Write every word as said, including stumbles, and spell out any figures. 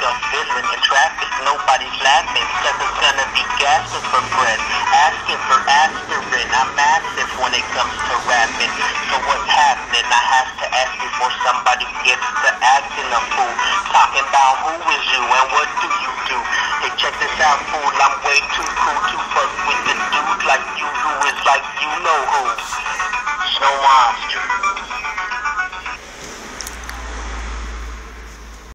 yourself feeling in traffic, nobody's laughing. Suckers gonna be gasping for breath, asking for aspirin. I'm massive when it comes to rapping. So what's happening? I have to ask before somebody gets to acting a fool. Talking about who is you and what do you do? Hey, check this out, fool. I'm way too cool to fuck with the dude like you who is like you know who. Snow Monster.